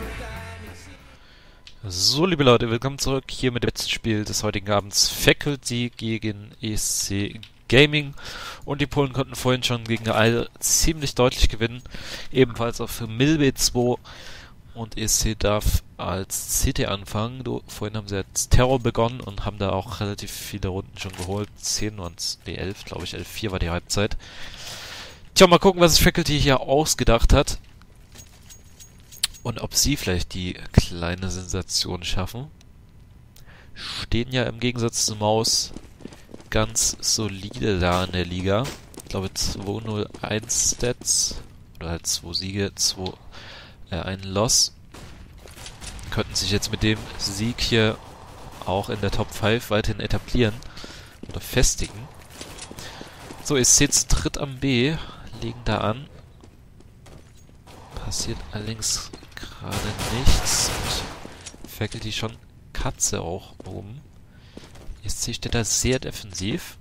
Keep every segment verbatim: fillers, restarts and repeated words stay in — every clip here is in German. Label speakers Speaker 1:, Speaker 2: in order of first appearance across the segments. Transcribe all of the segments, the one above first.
Speaker 1: So, liebe Leute, willkommen zurück hier mit dem letzten Spiel des heutigen Abends. Faculty gegen E S C Gaming. Und die Polen konnten vorhin schon gegen Al ziemlich deutlich gewinnen. Ebenfalls auf Milbe zwei. Und E S C darf als C T anfangen. Du, vorhin haben sie jetzt Terror begonnen und haben da auch relativ viele Runden schon geholt. zehn und nee, elf, glaube ich. elf vier war die Halbzeit. Tja, mal gucken, was sich Faculty hier ausgedacht hat. Und ob sie vielleicht die kleine Sensation schaffen. Stehen ja im Gegensatz zu Maus ganz solide da in der Liga. Ich glaube zwei null eins Stats. Oder halt zwei Siege, zwei, äh, ein Loss. Könnten sich jetzt mit dem Sieg hier auch in der Top fünf weiterhin etablieren. Oder festigen. So, E S C zu dritt am B. Legen da an. Passiert allerdings gerade nichts. Und Faculty schon Katze auch oben. E S C steht da sehr defensiv.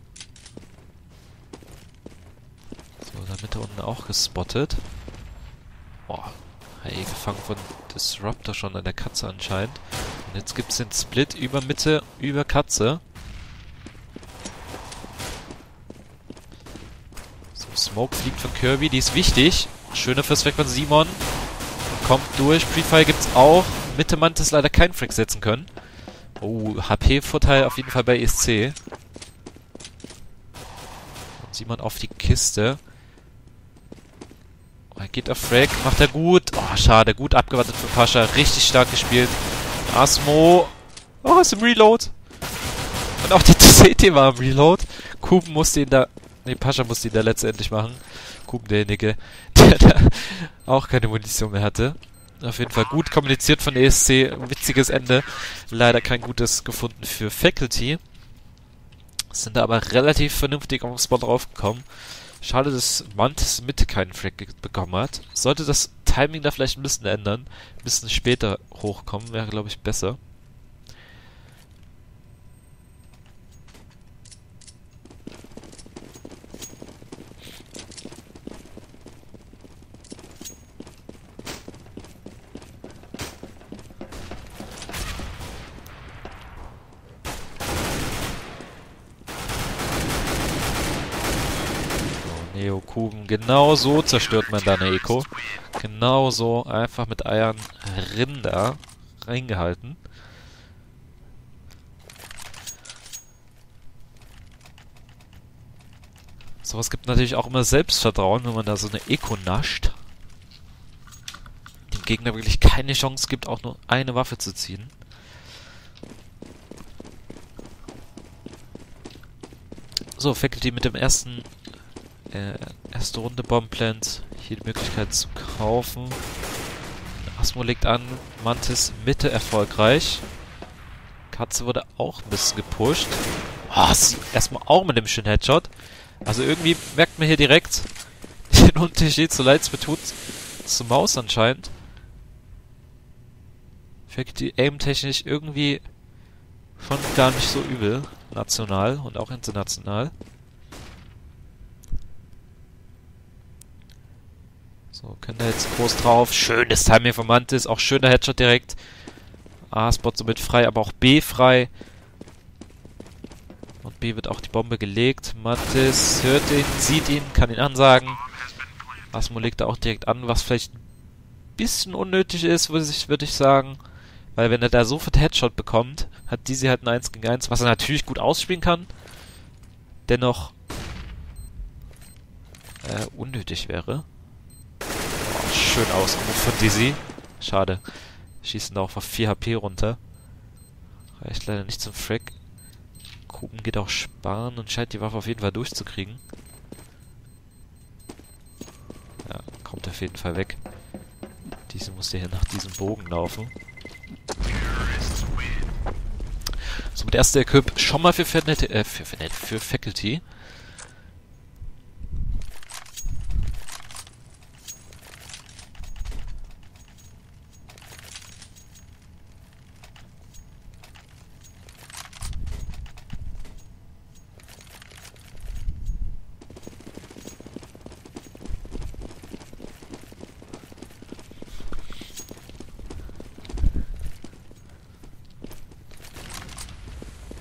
Speaker 1: So, in der Mitte unten auch gespottet. Boah, hey, gefangen von Disruptor schon an der Katze anscheinend. Und jetzt gibt es den Split über Mitte, über Katze. So, Smoke fliegt von Kirby, die ist wichtig. Schöner First Weg von Simon. Kommt durch. Pre-Fire gibt's auch. Mitte Mantis leider keinen Frag setzen können. Oh, H P-Vorteil auf jeden Fall bei E S C. Und Simon auf die Kiste. Oh, er geht auf Frag. Macht er gut. Oh, schade. Gut abgewartet für Pascha. Richtig stark gespielt. Asmo. Oh, ist im Reload. Und auch der C T war im Reload. Kuben musste ihn da... Ne, Pascha musste ihn da letztendlich machen. Kuben derjenige, der da auch keine Munition mehr hatte. Auf jeden Fall gut kommuniziert von E S C. Witziges Ende. Leider kein gutes gefunden für Faculty. Sind da aber relativ vernünftig auf den Spot draufgekommen. Schade, dass Mantis Mitte keinen Frag bekommen hat. Sollte das Timing da vielleicht ein bisschen ändern. Ein bisschen später hochkommen, wäre, glaube ich, besser. Neo-Kuben. Genau so zerstört man da eine Eco. Genau so. Einfach mit Eiern Rinder reingehalten. Sowas gibt natürlich auch immer Selbstvertrauen, wenn man da so eine Eco nascht. Dem Gegner wirklich keine Chance gibt, auch nur eine Waffe zu ziehen. So, Faculty mit dem ersten Äh, erste Runde Bombplant. Hier die Möglichkeit zu kaufen. Asmo legt an. Mantis Mitte erfolgreich. Katze wurde auch ein bisschen gepusht. Oh, erstmal auch mit dem schönen Headshot. Also irgendwie merkt man hier direkt den Unterschied, so leid es mir tut, zu Maus anscheinend. Faculty aim-technisch irgendwie schon gar nicht so übel. National und auch international. So, können da jetzt groß drauf. Schönes Timing von Mantis. Auch schöner Headshot direkt. A-Spot somit frei, aber auch B frei. Und B wird auch die Bombe gelegt. Mantis hört ihn, sieht ihn, kann ihn ansagen. Asmo legt da auch direkt an, was vielleicht ein bisschen unnötig ist, würde ich, würd ich sagen. Weil wenn er da sofort Headshot bekommt, hat Dizzy halt ein eins gegen eins, was er natürlich gut ausspielen kann. Dennoch äh, unnötig wäre. Schön ausgerufen von Dizzy. Schade. Schießen da auch auf vier H P runter. Reicht leider nicht zum Frag. Kuben geht auch sparen und scheint die Waffe auf jeden Fall durchzukriegen. Ja, kommt auf jeden Fall weg. Diese musste hier nach diesem Bogen laufen. So, mit erster Equip schon mal für Fernet, äh, für Fernet, für Faculty.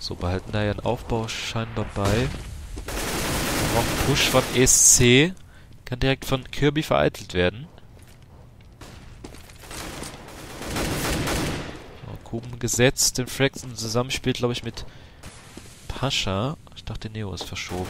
Speaker 1: So, behalten da ja einen Aufbau scheinbar bei. Auch ein Push von E S C. Kann direkt von Kirby vereitelt werden. So, Kuben gesetzt. Den Frax im Zusammenspiel, glaube ich, mit Pascha. Ich dachte, Neo ist verschoben.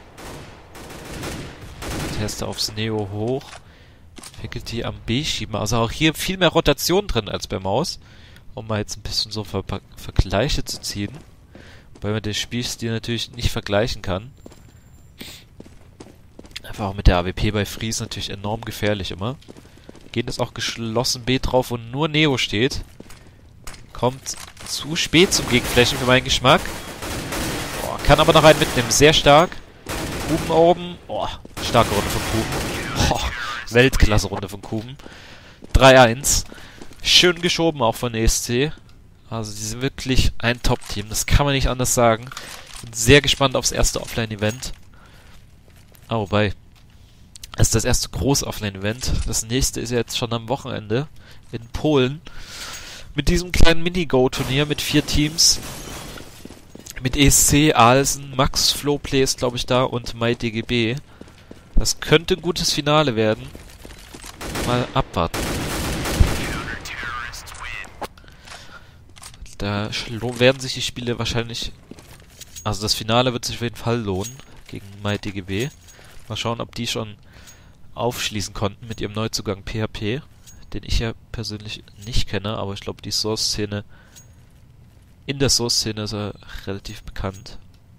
Speaker 1: Teste aufs Neo hoch. Faculty am B schieben. Also auch hier viel mehr Rotation drin als bei Maus. Um mal jetzt ein bisschen so Ver Vergleiche zu ziehen. Weil man den Spielstil natürlich nicht vergleichen kann. Einfach auch mit der A W P bei Freeze natürlich enorm gefährlich immer. Gehen ist auch geschlossen B drauf, wo nur Neo steht. Kommt zu spät zum Gegenflächen für meinen Geschmack. Boah, kann aber noch einen mitnehmen. Sehr stark. Kuben oben. Boah, starke Runde von Kuben. Boah, Weltklasse-Runde von Kuben. drei eins. Schön geschoben auch von E S C. Also die sind wirklich ein Top-Team. Das kann man nicht anders sagen. Bin sehr gespannt aufs erste Offline-Event. Ah, wobei. Das ist das erste große Offline-Event. Das nächste ist ja jetzt schon am Wochenende in Polen. Mit diesem kleinen Mini-Go-Turnier mit vier Teams. Mit E S C, Alsen, Max, Flowplay ist glaube ich da und MyDGB. Das könnte ein gutes Finale werden. Mal abwarten. Da werden sich die Spiele wahrscheinlich... Also das Finale wird sich auf jeden Fall lohnen gegen MyDGB. Mal schauen, ob die schon aufschließen konnten mit ihrem Neuzugang P H P, den ich ja persönlich nicht kenne, aber ich glaube, die Source-Szene, in der Source-Szene ist er relativ bekannt.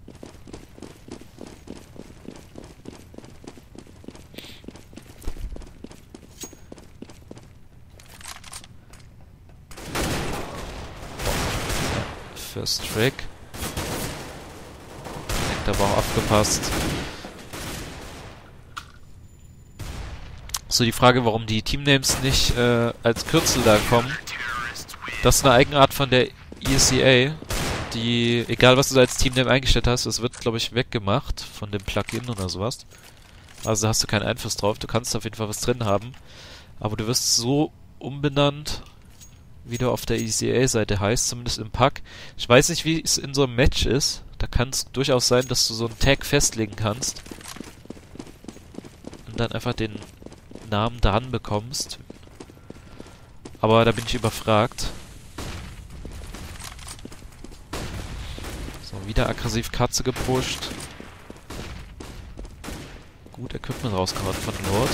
Speaker 1: First Track. Denkt aber auch abgepasst. So, die Frage, warum die Teamnames nicht äh, als Kürzel da kommen. Das ist eine Eigenart von der E S C A, die, egal was du da als Teamname eingestellt hast, das wird, glaube ich, weggemacht von dem Plugin oder sowas. Also da hast du keinen Einfluss drauf, du kannst auf jeden Fall was drin haben. Aber du wirst so umbenannt, wie du auf der E S C A-Seite heißt, zumindest im Pack. Ich weiß nicht, wie es in so einem Match ist. Da kann es durchaus sein, dass du so einen Tag festlegen kannst. Und dann einfach den Namen dran bekommst. Aber da bin ich überfragt. So, wieder aggressiv Katze gepusht. Gut Equipment rausgehauen von Lord.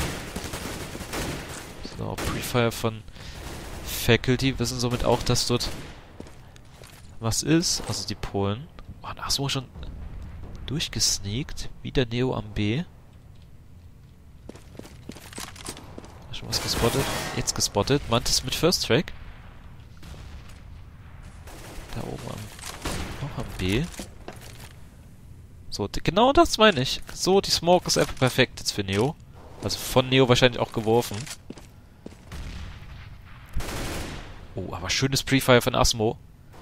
Speaker 1: So, Prefire von Faculty. Wissen somit auch, dass dort was ist. Also die Polen. Oh, ach so, schon durchgesneakt. Wieder Neo am B. Schon was gespottet. Jetzt gespottet. Mantis mit First Track. Da oben am, auch am B. So, genau das meine ich. So, die Smoke ist einfach perfekt jetzt für Neo. Also von Neo wahrscheinlich auch geworfen. Oh, aber schönes Prefire von Asmo.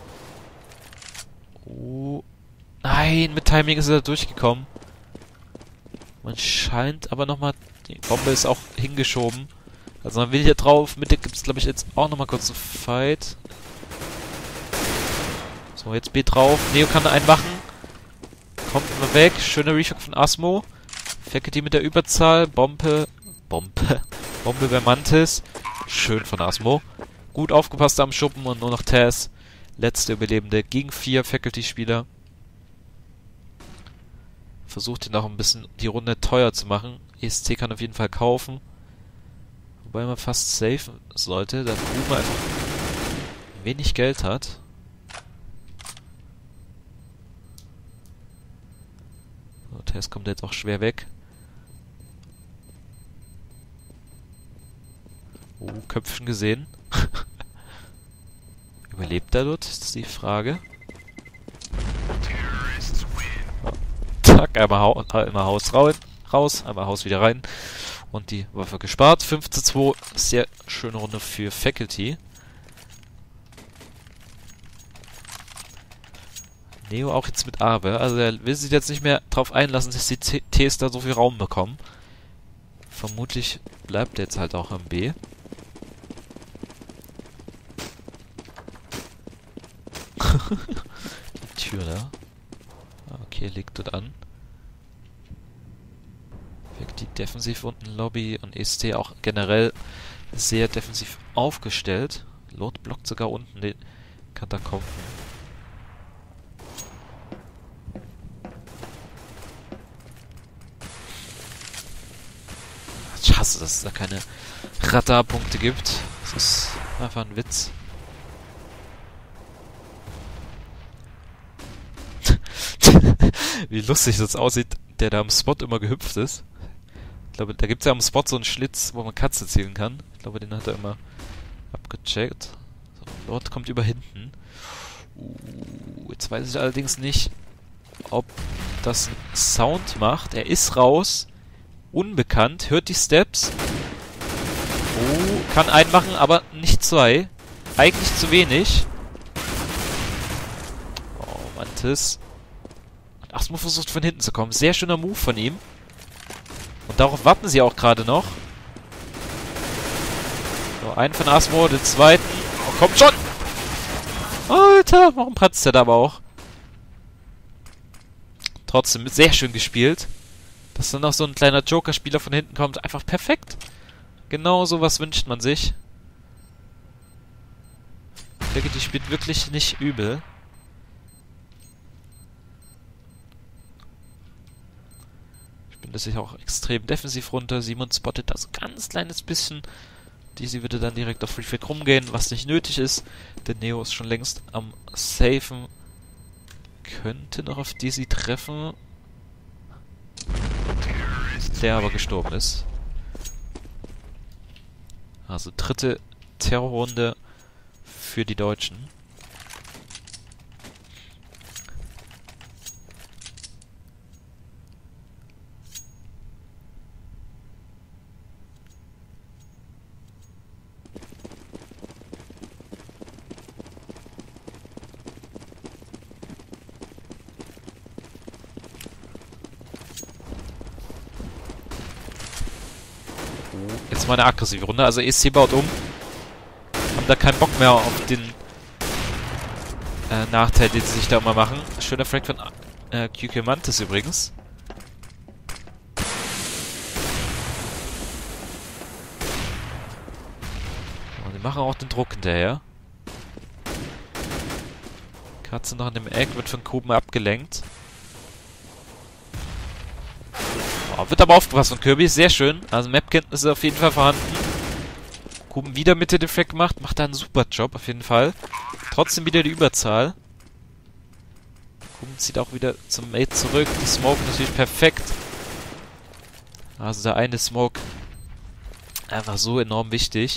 Speaker 1: Oh. Nein, mit Timing ist er durchgekommen. Man scheint aber nochmal... Die Bombe ist auch hingeschoben. Also man will hier drauf. Mitte gibt es, glaube ich, jetzt auch nochmal kurz einen Fight. So, jetzt B drauf. Neo kann einen machen. Kommt immer weg. Schöner Reshock von Asmo. Faculty mit der Überzahl. Bombe. Bombe. Bombe bei Mantis. Schön von Asmo. Gut aufgepasst am Schuppen und nur noch Taz. Letzte Überlebende gegen vier Faculty-Spieler. Versucht ihn auch ein bisschen die Runde teuer zu machen. E S C kann auf jeden Fall kaufen. Wobei man fast safen sollte, da Kuma einfach wenig Geld hat. So, Tess kommt jetzt auch schwer weg. Oh, Köpfchen gesehen. Überlebt er dort? Ist das die Frage. Zack, einmal, hau einmal Haus raus, einmal Haus wieder rein. Und die Waffe gespart. fünf zu zwei. Sehr schöne Runde für Faculty. Neo auch jetzt mit Abe. Also er will sich jetzt nicht mehr drauf einlassen, dass die Ts da so viel Raum bekommen. Vermutlich bleibt er jetzt halt auch am B. Die Tür da. Okay, legt dort an. Wirkt die defensiv unten Lobby und E S C auch generell sehr defensiv aufgestellt. Lord blockt sogar unten den Katakomben. Ich hasse, dass es da keine Radarpunkte gibt. Das ist einfach ein Witz. Wie lustig das aussieht, der da am Spot immer gehüpft ist. Ich glaube, da gibt es ja am Spot so einen Schlitz, wo man Katze zielen kann. Ich glaube, den hat er immer abgecheckt. So, Lord kommt über hinten. Uh, jetzt weiß ich allerdings nicht, ob das Sound macht. Er ist raus. Unbekannt. Hört die Steps. Oh, kann einen machen, aber nicht zwei. Eigentlich zu wenig. Oh, Mantis. Und Asmo versucht von hinten zu kommen. Sehr schöner Move von ihm. Und darauf warten sie auch gerade noch. So, einen von Asmo, den zweiten. Oh, kommt schon! Alter, warum patzt der da aber auch? Trotzdem sehr schön gespielt. Dass dann noch so ein kleiner Joker-Spieler von hinten kommt. Einfach perfekt. Genau sowas wünscht man sich. Ich denke, die spielt wirklich nicht übel. Spielt sich auch extrem defensiv runter. Simon spottet da so ein ganz kleines bisschen. Dizzy würde dann direkt auf Free Fake rumgehen, was nicht nötig ist. Der Neo ist schon längst am Safen. Könnte noch auf Dizzy treffen. Der aber gestorben ist. Also dritte Terrorrunde für die Deutschen. Jetzt mal eine aggressive Runde. Also E S C baut um. Haben da keinen Bock mehr auf den äh, Nachteil, den sie sich da immer machen. Schöner Frag von äh, Q Q Mantis übrigens. Und die machen auch den Druck hinterher. Katze noch in dem Eck, wird von Kuben abgelenkt. Oh, wird aber aufgepasst von Kirby, sehr schön. Also Map-Kenntnisse auf jeden Fall vorhanden. Kuben wieder Mitte den Frag gemacht, macht da einen super Job auf jeden Fall. Trotzdem wieder die Überzahl. Kuben zieht auch wieder zum Mate zurück. Die Smoke natürlich perfekt. Also der eine Smoke einfach so enorm wichtig.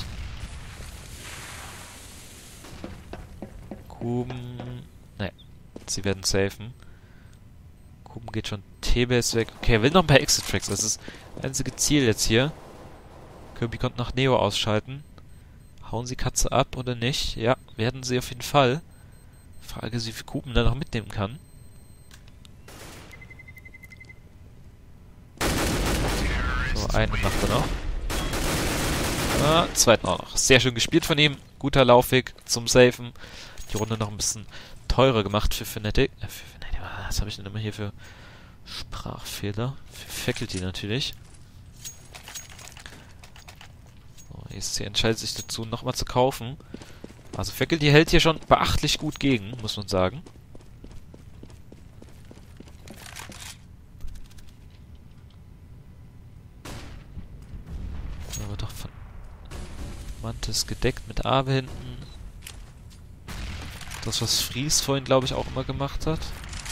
Speaker 1: Kuben... Ne, sie werden safen. Kuben geht schon T-Base weg. Okay, er will noch ein paar Exit-Tracks. Das ist das einzige Ziel jetzt hier. Kirby konnte nach Neo ausschalten. Hauen sie Katze ab oder nicht? Ja, werden sie auf jeden Fall. Frage ist, wie viel Kuben da noch mitnehmen kann. So, einen macht er noch. Ah, zweiten auch noch. Sehr schön gespielt von ihm. Guter Laufweg zum Safen. Die Runde noch ein bisschen teurer gemacht für Fnatic. Äh, für Fnatic. Was habe ich denn immer hier für Sprachfehler? Für Faculty natürlich. So, E S C entscheidet sich dazu, nochmal zu kaufen. Also Faculty hält hier schon beachtlich gut gegen, muss man sagen. Aber doch von Mantis gedeckt mit Abe hinten. Das, was Fries vorhin, glaube ich, auch immer gemacht hat.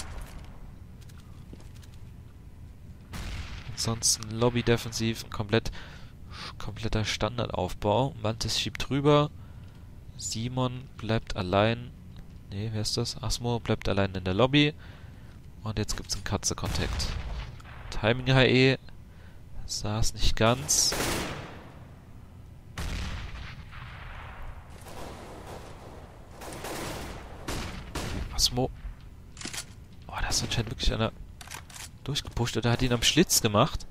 Speaker 1: Ansonsten Lobby-Defensiv, ein komplett, kompletter Standardaufbau. Mantis schiebt rüber. Simon bleibt allein. Ne, wer ist das? Asmo bleibt allein in der Lobby. Und jetzt gibt es einen Katze-Kontakt. Timing H E. Saß nicht ganz. Asmo. Oh, da ist anscheinend wirklich einer durchgepusht oder hat ihn am Schlitz gemacht.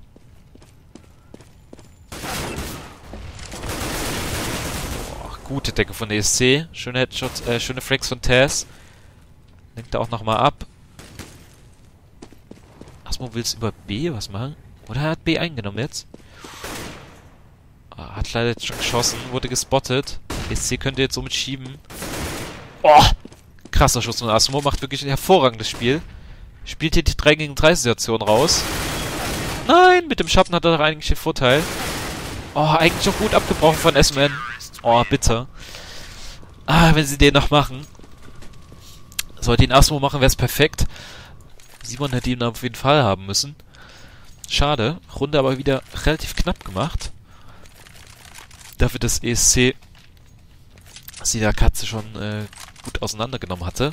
Speaker 1: Oh, gute Decke von E S C. Schöne Headshots, äh, schöne Frags von Taz. Lenkt er auch nochmal ab. Asmo will es über B was machen. Oder er hat B eingenommen jetzt. Ah, hat leider jetzt schon geschossen. Wurde gespottet. E S C könnte jetzt somit schieben. Oh! Krasser Schuss von Asmo. Macht wirklich ein hervorragendes Spiel. Spielt hier die drei gegen drei Situation raus. Nein! Mit dem Schatten hat er doch eigentlich den Vorteil. Oh, eigentlich auch gut abgebrochen von S M N. Oh, bitter. Ah, wenn sie den noch machen. Sollte ihn Asmo machen, wäre es perfekt. Simon hätte ihn auf jeden Fall haben müssen. Schade. Runde aber wieder relativ knapp gemacht. Dafür, dass E S C sie der Katze schon äh, gut auseinandergenommen hatte.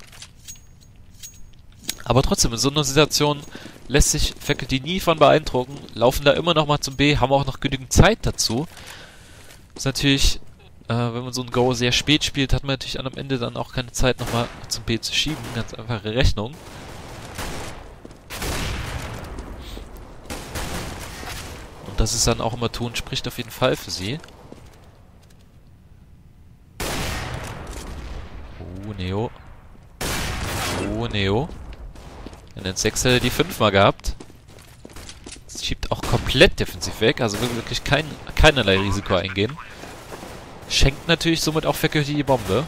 Speaker 1: Aber trotzdem, in so einer Situation lässt sich Faculty nie von beeindrucken. Laufen da immer noch mal zum B, haben auch noch genügend Zeit dazu. Ist natürlich, äh, wenn man so ein Go sehr spät spielt, hat man natürlich am Ende dann auch keine Zeit nochmal zum B zu schieben. Ganz einfache Rechnung. Und das ist dann auch immer tun, spricht auf jeden Fall für sie. Oh, Neo. Oh, Neo. In den sechs hätte er die fünf mal gehabt. Das schiebt auch komplett defensiv weg, also will wirklich kein, keinerlei Risiko eingehen. Schenkt natürlich somit auch Faculty die Bombe.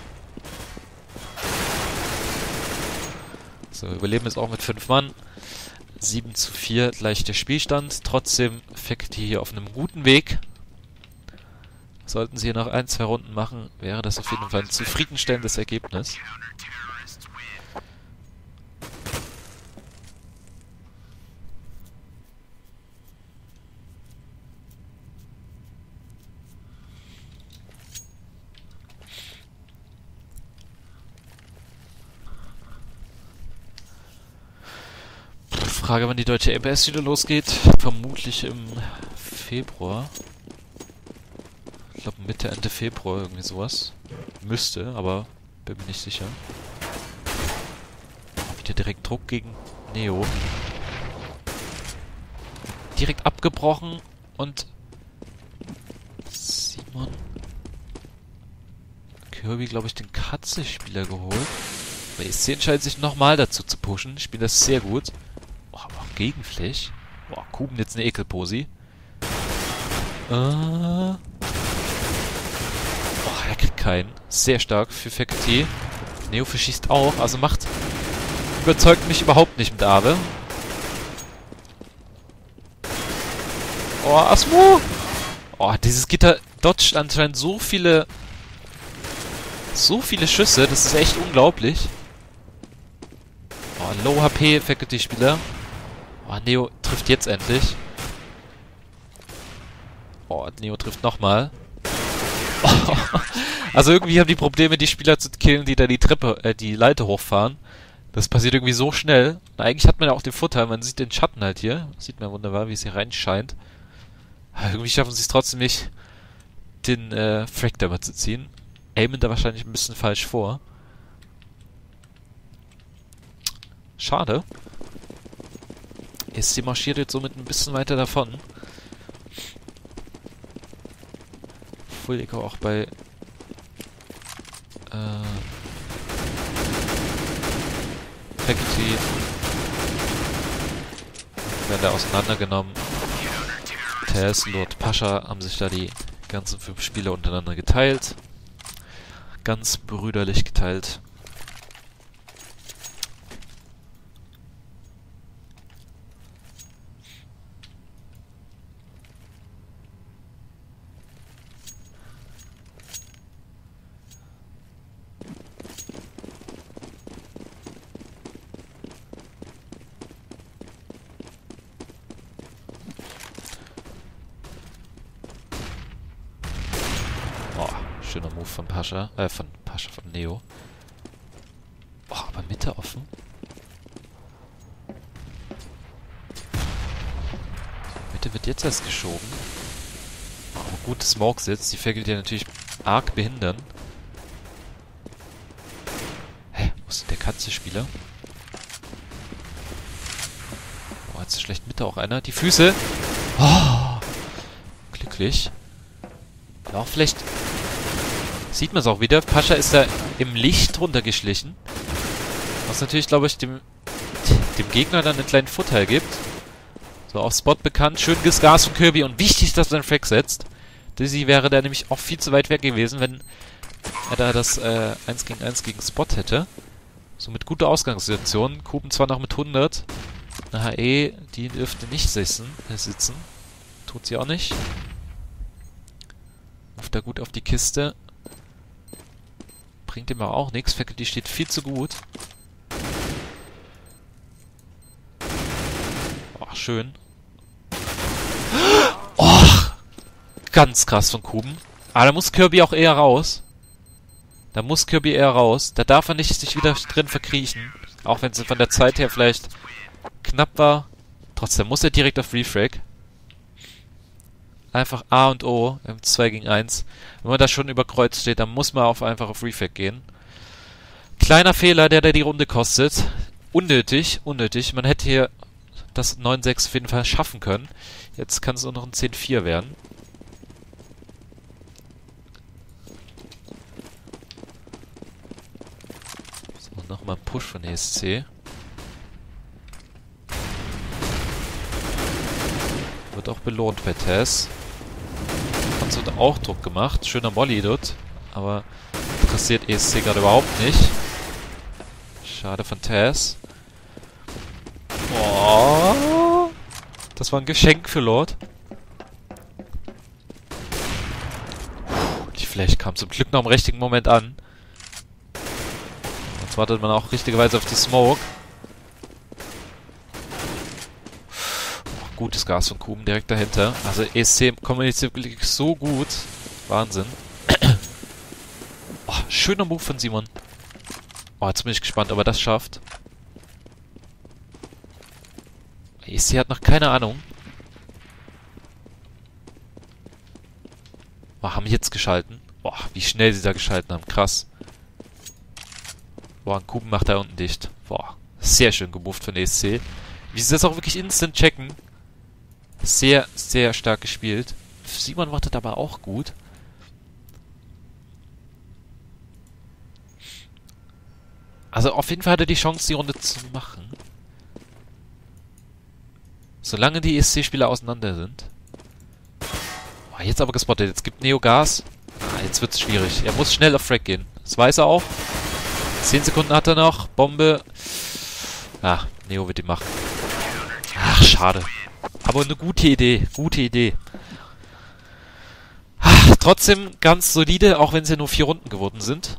Speaker 1: So, überleben ist auch mit fünf Mann. sieben zu vier gleich der Spielstand. Trotzdem Faculty hier auf einem guten Weg. Sollten sie hier noch ein, zwei Runden machen, wäre das auf jeden Fall ein zufriedenstellendes Ergebnis. Frage, wann die deutsche M B S wieder losgeht. Vermutlich im Februar. Ich glaube Mitte, Ende Februar, irgendwie sowas. Müsste, aber bin mir nicht sicher. Wieder direkt Druck gegen Neo. Direkt abgebrochen und Simon Kirby, glaube ich, den Katze-Spieler geholt. Aber E S C entscheidet sich nochmal dazu zu pushen. Spielt das sehr gut. Oh, aber auch Gegenfläch. Boah, Kuben jetzt eine Ekelposi. Äh. Oh, er kriegt keinen. Sehr stark für Faculty. Neo verschießt auch, also macht. Überzeugt mich überhaupt nicht mit Awe. Oh, Asmo! Oh, dieses Gitter dodgt anscheinend so viele. So viele Schüsse, das ist echt unglaublich. Oh, Low H P Faculty-Spieler. Oh, Neo trifft jetzt endlich. Oh, Neo trifft nochmal. Oh, also irgendwie haben die Probleme, die Spieler zu killen, die da die Treppe, äh, die Leiter hochfahren. Das passiert irgendwie so schnell. Und eigentlich hat man ja auch den Vorteil, man sieht den Schatten halt hier. Sieht man wunderbar, wie es hier reinscheint. Aber irgendwie schaffen sie es trotzdem nicht, den äh, Frag dabei zu ziehen. Aimen da wahrscheinlich ein bisschen falsch vor. Schade. E S C marschiert jetzt somit ein bisschen weiter davon. Full Eco auch bei äh, Faculty. Werden da auseinandergenommen. Tess, Lord Pascha haben sich da die ganzen fünf Spieler untereinander geteilt. Ganz brüderlich geteilt. Schöner Move von Pascha, äh, von Pascha, von Neo. Oh, aber Mitte offen. Mitte wird jetzt erst geschoben. Oh, aber gut, Smoke sitzt. Die Faculty ja natürlich arg behindern. Hä? Wo ist denn der Katze-Spieler? Oh, jetzt ist schlecht Mitte auch einer. Die Füße. Oh, glücklich. Aber auch vielleicht. Sieht man es auch wieder. Pascha ist da im Licht runtergeschlichen. Was natürlich, glaube ich, dem, dem Gegner dann einen kleinen Vorteil gibt. So, auf Spot bekannt. Schön Gas von Kirby und wichtig, dass er einen Frag setzt. Dizzy wäre da nämlich auch viel zu weit weg gewesen, wenn er da das äh, eins gegen eins gegen Spot hätte. So mit guter Ausgangssituation. Kuben zwar noch mit hundert. Eine H E, die dürfte nicht sitzen. Äh, sitzen. Tut sie auch nicht. Ruft da gut auf die Kiste. Bringt ihm aber auch nichts. Faculty steht viel zu gut. Oh, schön. Oh, ganz krass von Kuben. Aber da muss Kirby auch eher raus. Da muss Kirby eher raus. Da darf er nicht sich wieder drin verkriechen. Auch wenn es von der Zeit her vielleicht knapp war. Trotzdem muss er direkt auf Refrag. Einfach A und O im zwei gegen eins. Wenn man da schon über Kreuz steht, dann muss man auf einfach auf Refrag gehen. Kleiner Fehler, der der die Runde kostet. Unnötig, unnötig. Man hätte hier das neun sechs auf jeden Fall schaffen können. Jetzt kann es nur noch ein zehn vier werden. So, nochmal ein Push von E S C. Wird auch belohnt bei Taz. Hat so auch Druck gemacht. Schöner Molly dort. Aber interessiert E S C gerade überhaupt nicht. Schade von Taz. Oh, das war ein Geschenk für Lord. Die Flash kam zum Glück noch im richtigen Moment an. Jetzt wartet man auch richtigerweise auf die Smoke. Oh, gutes Gas von Kuben direkt dahinter. Also E S C kommuniziert wirklich so gut. Wahnsinn. Oh, schöner Move von Simon. Oh, jetzt bin ich gespannt, ob er das schafft. E S C hat noch keine Ahnung. Boah, haben jetzt geschalten. Boah, wie schnell sie da geschalten haben. Krass. Boah, ein Kuben macht da unten dicht. Boah, sehr schön gemoved von E S C. Wie sie das auch wirklich instant checken. Sehr, sehr stark gespielt. Simon wartet aber auch gut. Also auf jeden Fall hat er die Chance, die Runde zu machen. Solange die E S C-Spieler auseinander sind. Oh, jetzt aber gespottet. Jetzt gibt Neo Gas. Ah, jetzt wird's schwierig. Er muss schnell auf Frag gehen. Das weiß er auch. zehn Sekunden hat er noch. Bombe. Ah, Neo wird die machen. Ach, schade. Aber eine gute Idee. Gute Idee. Ach, trotzdem ganz solide, auch wenn es ja nur vier Runden geworden sind.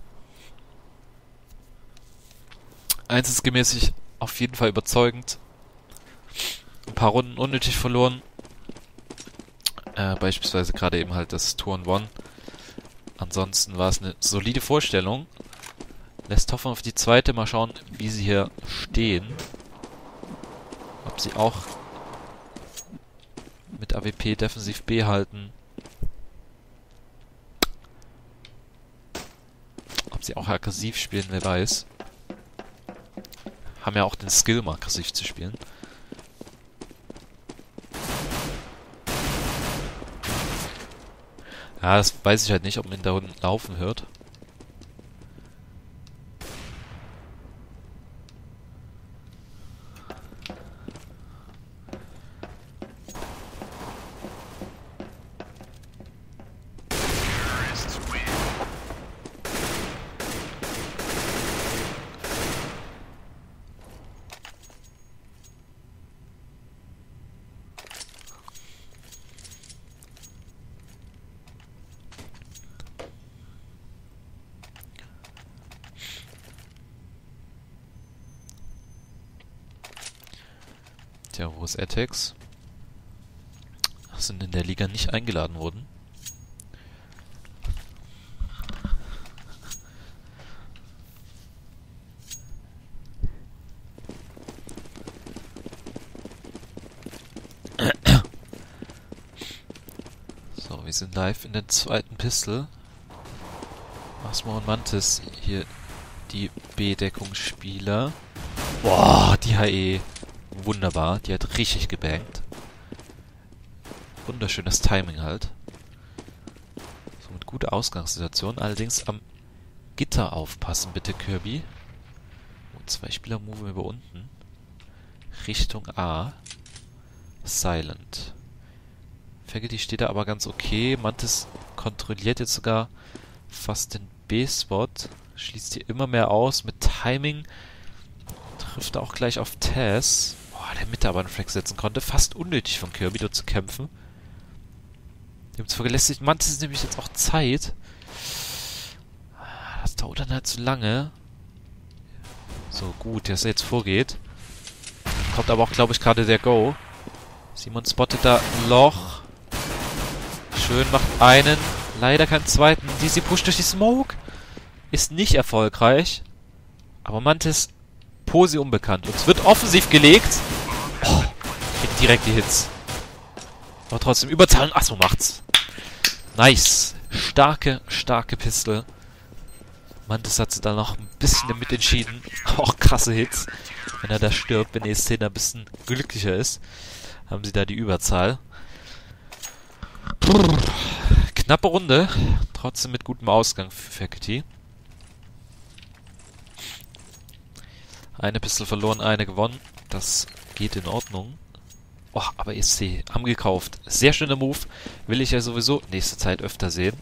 Speaker 1: Einsatzgemäßig auf jeden Fall überzeugend. Ein paar Runden unnötig verloren. Äh, beispielsweise gerade eben halt das Two on One. Ansonsten war es eine solide Vorstellung. Lässt hoffen auf die zweite. Mal schauen, wie sie hier stehen. Ob sie auch mit A W P defensiv B halten. Ob sie auch aggressiv spielen, wer weiß. Haben ja auch den Skill, mal aggressiv zu spielen. Ja, das weiß ich halt nicht, ob man ihn da unten laufen hört. Tja, wo ist Atex? Sind in der Liga nicht eingeladen worden. So, wir sind live in der zweiten Pistol. Asmo und Mantis hier die B-Deckungsspieler. Boah, die H E. Wunderbar, die hat richtig gebankt. Wunderschönes Timing halt. So mit guter Ausgangssituation. Allerdings am Gitter aufpassen, bitte, Kirby. Wo Zwei Spieler moven über unten. Richtung A. Silent. Faculty steht da aber ganz okay. Mantis kontrolliert jetzt sogar fast den B-Spot. Schließt hier immer mehr aus. Mit Timing trifft er auch gleich auf Taz. Boah, der Mitte aber einen Flex setzen konnte. Fast unnötig von Kirby dort zu kämpfen. Demzufolge lässt sich Mantis nämlich jetzt auch Zeit. Das dauert dann halt zu lange. So, gut, dass er jetzt vorgeht. Kommt aber auch, glaube ich, gerade der Go. Simon spottet da ein Loch. Schön, macht einen. Leider keinen zweiten. D C pusht durch die Smoke. Ist nicht erfolgreich. Aber Mantis, Posi unbekannt. Und es wird offensiv gelegt. Oh, kriegt direkt die Hits. Aber trotzdem Überzahl und Asmo macht's. Nice. Starke, starke Pistole. Mantis hat sich da noch ein bisschen damit entschieden. Auch krasse Hits. Wenn er da stirbt, wenn E S C da ein bisschen glücklicher ist, haben sie da die Überzahl. Brrr. Knappe Runde. Trotzdem mit gutem Ausgang für Faculty. Eine Pistole verloren, eine gewonnen. Das geht in Ordnung. Oh, aber E S C haben gekauft. Sehr schöner Move. Will ich ja sowieso nächste Zeit öfter sehen.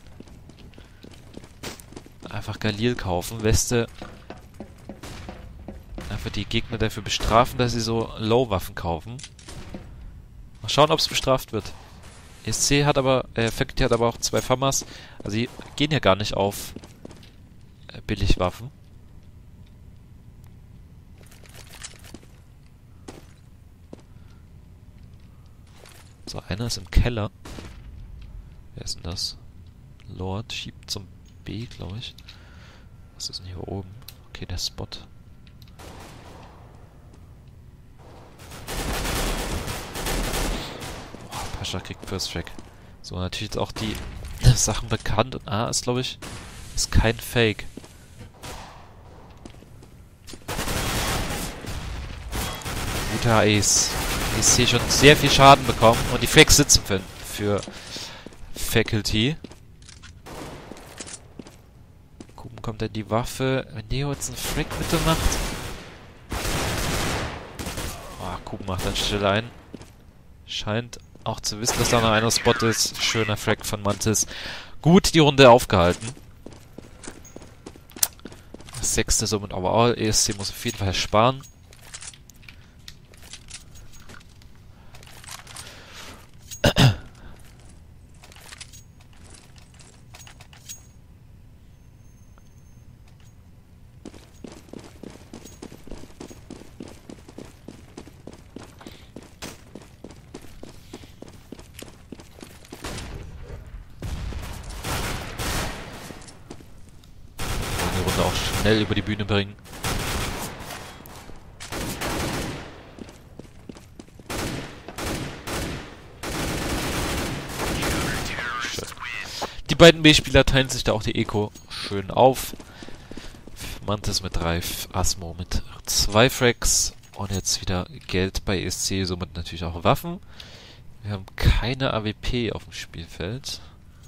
Speaker 1: Einfach Galil kaufen. Weste. Einfach die Gegner dafür bestrafen, dass sie so Low-Waffen kaufen. Mal schauen, ob es bestraft wird. E S C hat aber, äh, Faculty hat aber auch zwei Famas. Also die gehen ja gar nicht auf äh, Billigwaffen. So, einer ist im Keller. Wer ist denn das? Lord schiebt zum B, glaube ich. Was ist denn hier oben? Okay, der Spot. Boah, Pascha kriegt First Track. So, natürlich jetzt auch die Sachen bekannt. Und A ist, glaube ich, ist kein Fake. Guter Ace. Ich sehe schon sehr viel Schaden bekommen. Und die Fakes sitzen für, für Faculty. Gucken, kommt dann die Waffe. Wenn Neo jetzt einen Frack Mitte macht. Oh, Kuben macht dann still ein. Scheint auch zu wissen, dass da noch einer Spot ist. Schöner Frack von Mantis. Gut die Runde aufgehalten. Das sechste somit overall. E S C muss auf jeden Fall sparen. Auch schnell über die Bühne bringen. Schön. Die beiden B-Spieler teilen sich da auch die Eco schön auf. Mantis mit drei, Asmo mit zwei Fracks und jetzt wieder Geld bei E S C, somit natürlich auch Waffen. Wir haben keine A W P auf dem Spielfeld.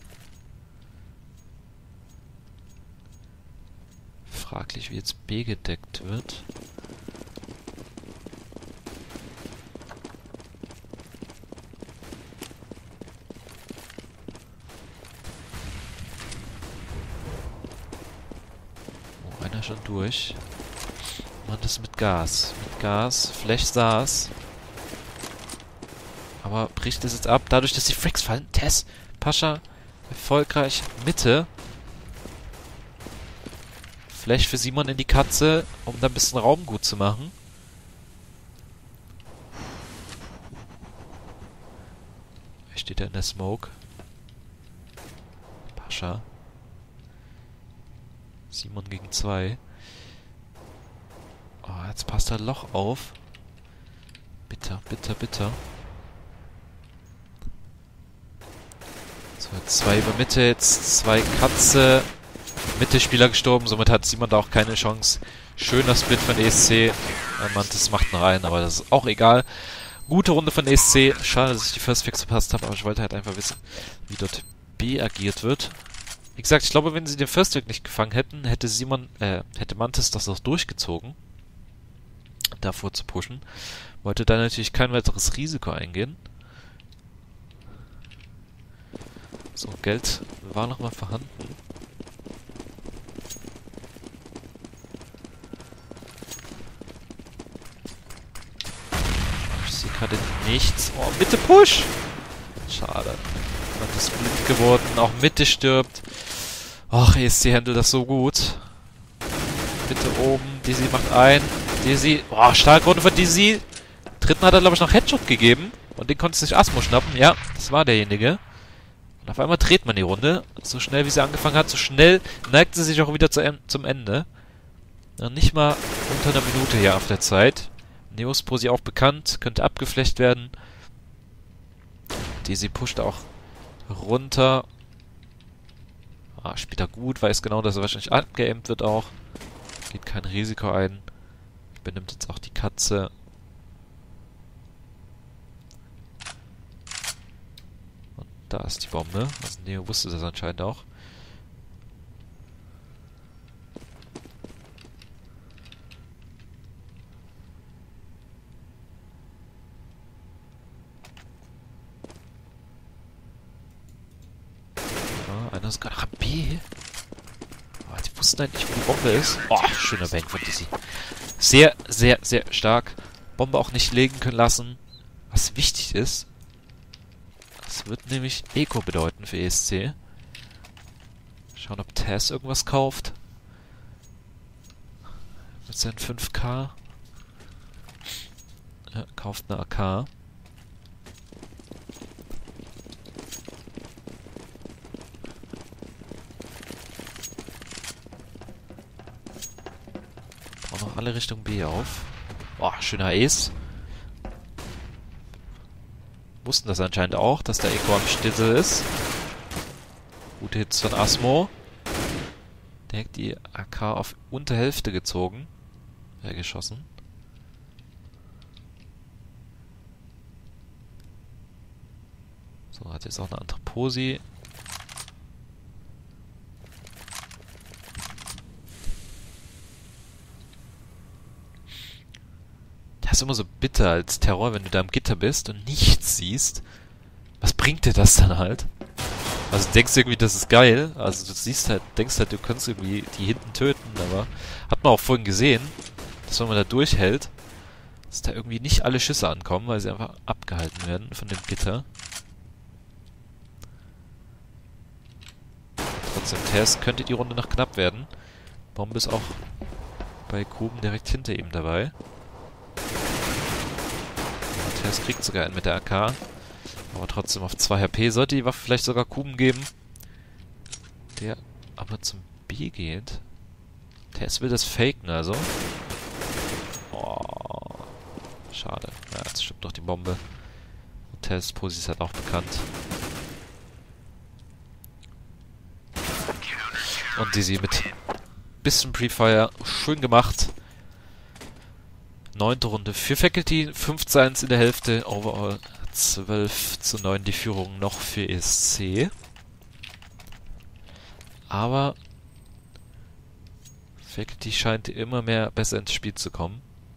Speaker 1: Fraglich, wie jetzt B gedeckt wird. Oh, einer schon durch. Man das mit Gas. Mit Gas. Flash saß. Aber bricht es jetzt ab. Dadurch, dass die Fracks fallen. Tess. Pascha. Erfolgreich. Mitte. Flash für Simon in die Katze, um da ein bisschen Raum gut zu machen. Wer steht da in der Smoke? Pascha. Simon gegen zwei. Oh, jetzt passt da ein Loch auf. Bitter, bitter, bitter. So, zwei über Mitte, jetzt zwei Katze. Mitte-Spieler gestorben, somit hat Simon da auch keine Chance. Schöner Split von E S C. Mantis macht noch einen, aber das ist auch egal. Gute Runde von E S C. Schade, dass ich die First Fix verpasst habe, aber ich wollte halt einfach wissen, wie dort B agiert wird. Wie gesagt, ich glaube, wenn sie den First Pick nicht gefangen hätten, hätte Simon, äh, hätte Mantis das auch durchgezogen. davor zu pushen. Wollte da natürlich kein weiteres Risiko eingehen. So, Geld war nochmal vorhanden. Ich sehe gerade nichts. Oh, Mitte Push! Schade. Man ist blind geworden. Auch Mitte stirbt. Ach, E S C handelt das so gut. Mitte oben. Dizzy macht ein. Dizzy. Oh, starke Runde von Dizzy. Dritten hat er, glaube ich, noch Headshot gegeben. Und den konnte sich Asmo schnappen. Ja, das war derjenige. Und auf einmal dreht man die Runde. So schnell, wie sie angefangen hat, so schnell neigt sie sich auch wieder zu en zum Ende. Ja, nicht mal unter einer Minute hier auf der Zeit. Neos Posi auch bekannt. Könnte abgeflecht werden. Dizzy pusht auch runter. Ah, spielt er gut. Weiß genau, dass er wahrscheinlich abgeaimt wird auch. Geht kein Risiko ein. Benimmt jetzt auch die Katze. Da ist die Bombe. Also Neo wusste das anscheinend auch. Ja, einer ist gerade nach B. Oh, die wussten halt nicht, wo die Bombe ist. Oh, schöner Bang von Dizzy. Sehr, sehr, sehr stark. Bombe auch nicht legen können lassen. Was wichtig ist. Das wird nämlich Eco bedeuten für E S C. Schauen, ob Taz irgendwas kauft. Mit seinen fünf K. Ja, kauft eine A K. Bauen noch alle Richtung B auf. Boah, schöner Ace. Wussten das anscheinend auch, dass der Eco am Stissel ist. Gute Hits von Asmo. Direkt die A K auf Unterhälfte gezogen. Ja, geschossen. So, hat jetzt auch eine andere Posi. Das ist immer so bitter als Terror, wenn du da am Gitter bist und nichts siehst. Was bringt dir das dann halt? Also du denkst irgendwie, das ist geil. Also du siehst halt, denkst halt, du könntest irgendwie die hinten töten, aber hat man auch vorhin gesehen, dass wenn man da durchhält, dass da irgendwie nicht alle Schüsse ankommen, weil sie einfach abgehalten werden von dem Gitter. Trotzdem, Tess könnte die Runde noch knapp werden. Bombe ist auch bei Kuben direkt hinter ihm dabei. Tess kriegt sogar einen mit der A K. Aber trotzdem auf zwei H P. Sollte die Waffe vielleicht sogar Kuben geben. Der aber zum B geht. Tess will das faken, also. Oh. Schade. Ja, jetzt stimmt doch die Bombe. Und Tess Posi ist halt auch bekannt. Und Dizzy mit bisschen Pre-Fire. Schön gemacht. Neunte Runde für Faculty. fünf zu eins in der Hälfte. Overall zwölf zu neun die Führung noch für E S C. Aber Faculty scheint immer mehr besser ins Spiel zu kommen.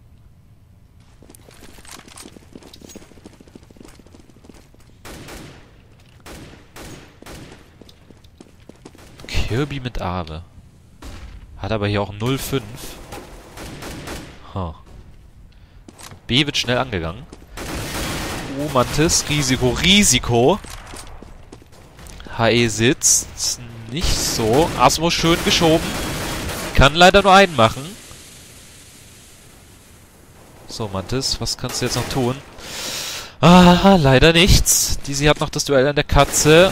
Speaker 1: Kirby mit Abe. Hat aber hier auch null fünf. Huh. B wird schnell angegangen. Oh, Mantis. Risiko, Risiko. H E sitzt. Nicht so. Asmo schön geschoben. Kann leider nur einen machen. So, Mantis, was kannst du jetzt noch tun? Ah, leider nichts. Dizzy hat noch das Duell an der Katze.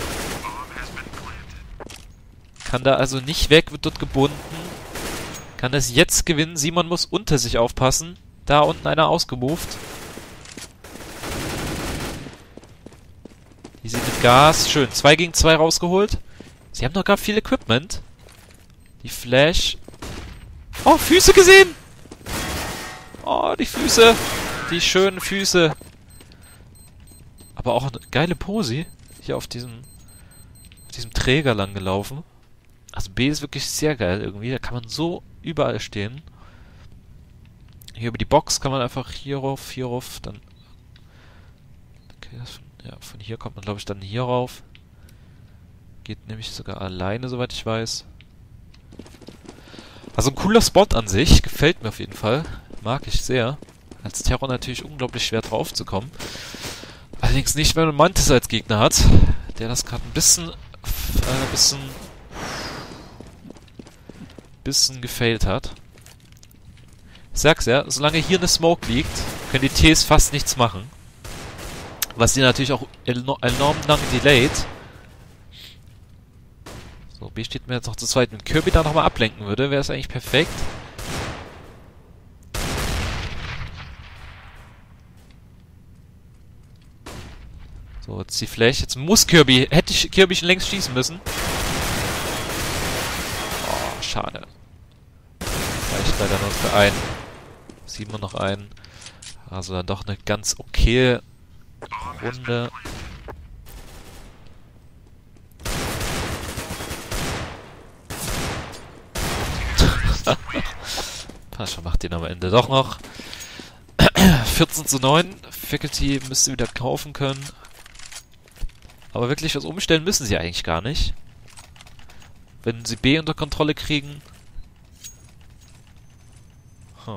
Speaker 1: Kann da also nicht weg, wird dort gebunden. Kann das jetzt gewinnen. Simon muss unter sich aufpassen. Da unten einer ausgemoved. Dizzy mit Gas. Schön. zwei gegen zwei rausgeholt. Sie haben doch gar viel Equipment. Die Flash. Oh, Füße gesehen! Oh, die Füße. Die schönen Füße. Aber auch eine geile Posi. Hier auf diesem, auf diesem Träger lang gelaufen. Also B ist wirklich sehr geil irgendwie. Da kann man so überall stehen. Hier über die Box kann man einfach hier rauf, hier rauf, dann... Okay, das von, ja, von hier kommt man, glaube ich, dann hier rauf. Geht nämlich sogar alleine, soweit ich weiß. Also ein cooler Spot an sich, gefällt mir auf jeden Fall. Mag ich sehr. Als Terror natürlich unglaublich schwer drauf zu kommen. Allerdings nicht, wenn man Mantis als Gegner hat, der das gerade ein bisschen, äh, bisschen, bisschen gefailt hat. Ich sag's ja, solange hier eine Smoke liegt, können die Ts fast nichts machen. Was sie natürlich auch enorm, enorm lang delayt. So, B steht mir jetzt noch zu zweit. Wenn Kirby da nochmal ablenken würde, wäre es eigentlich perfekt. So, jetzt die Flash. Jetzt muss Kirby... Hätte ich Kirby schon längst schießen müssen. Oh, schade. Reicht leider nur für einen. Sieht man noch einen. Also dann doch eine ganz okaye Runde. Pascha macht den am Ende doch noch. vierzehn zu neun. Faculty müsste wieder kaufen können. Aber wirklich was umstellen müssen sie eigentlich gar nicht. Wenn sie B unter Kontrolle kriegen. Huh.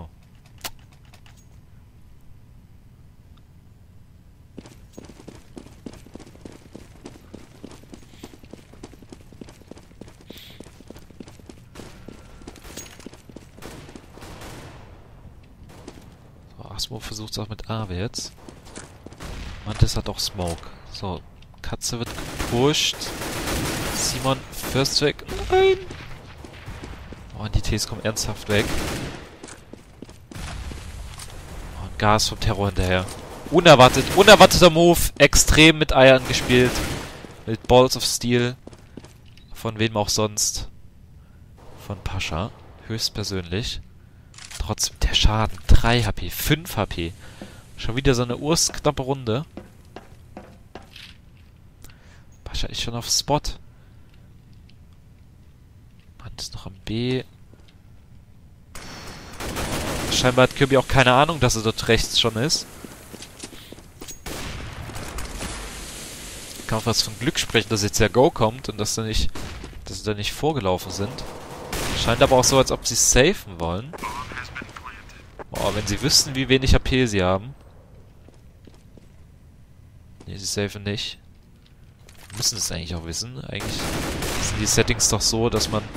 Speaker 1: Smoke versucht es auch mit A jetzt. Mantis hat auch Smoke. So, Katze wird gepusht. Simon, First weg. Nein! Oh, und die Ts kommen ernsthaft weg. Oh, und Gas vom Terror hinterher. Unerwartet, unerwarteter Move. Extrem mit Eiern gespielt. Mit Balls of Steel. Von wem auch sonst. Von Pascha. Höchstpersönlich. Trotzdem der Schaden. drei H P, fünf H P. Schon wieder so eine ursknappe Runde. Pascha ist schon auf Spot. Man ist noch am B. Scheinbar hat Kirby auch keine Ahnung, dass er dort rechts schon ist. Kann auch was von Glück sprechen, dass jetzt der Go kommt und dass sie nicht, dass sie da nicht vorgelaufen sind. Scheint aber auch so, als ob sie safen wollen. Oh, wenn sie wüssten, wie wenig H P sie haben. Ne, sie safen nicht. Müssen es eigentlich auch wissen. Eigentlich sind die Settings doch so, dass man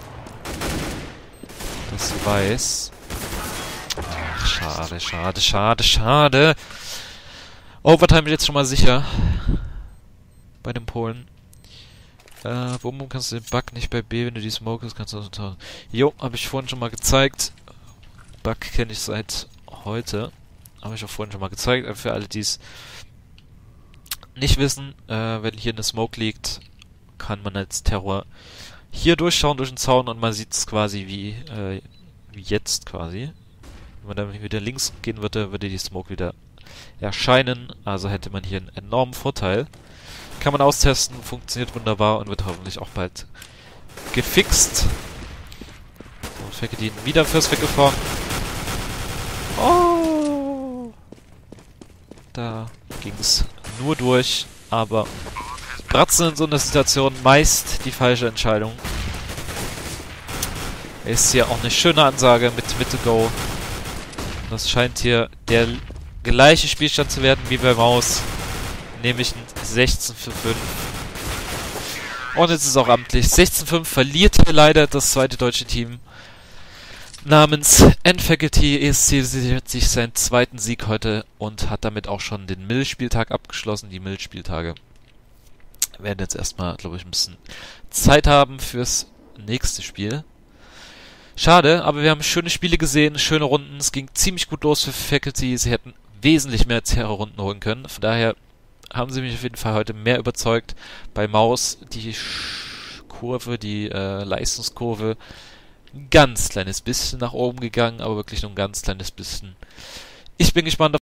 Speaker 1: das weiß. Ach, schade, schade, schade, schade. Overtime ist jetzt schon mal sicher. Bei den Polen. Äh, warum kannst du den Bug nicht bei B, wenn du die Smoke hast, kannst du das. Jo, habe ich vorhin schon mal gezeigt. Bug kenne ich seit heute. Habe ich auch vorhin schon mal gezeigt. Für alle, die es nicht wissen, äh, wenn hier eine Smoke liegt, kann man als Terror hier durchschauen durch den Zaun und man sieht es quasi wie, äh, wie jetzt quasi. Wenn man dann wieder links gehen würde, würde die Smoke wieder erscheinen. Also hätte man hier einen enormen Vorteil. Kann man austesten, funktioniert wunderbar und wird hoffentlich auch bald gefixt. So, Faculty wieder fürs weggefahren. Oh! Da ging es nur durch, aber Bratzen in so einer Situation meist die falsche Entscheidung. Ist hier auch eine schöne Ansage mit Mitte Go. Das scheint hier der gleiche Spielstand zu werden wie bei Maus. Nämlich ein sechzehn zu fünf. Und jetzt ist es auch amtlich. sechzehn zu fünf verliert hier leider das zweite deutsche Team. Namens N-Faculty. E S C sichert sich seinen zweiten Sieg heute und hat damit auch schon den M I L-Spieltag abgeschlossen. Die M I L-Spieltage werden jetzt erstmal, glaube ich, ein bisschen Zeit haben fürs nächste Spiel. Schade, aber wir haben schöne Spiele gesehen, schöne Runden. Es ging ziemlich gut los für Faculty. Sie hätten wesentlich mehr Terror-Runden holen können. Von daher haben sie mich auf jeden Fall heute mehr überzeugt. Bei Maus die Kurve, die äh, Leistungskurve, ein ganz kleines bisschen nach oben gegangen, aber wirklich nur ein ganz kleines bisschen. Ich bin gespannt auf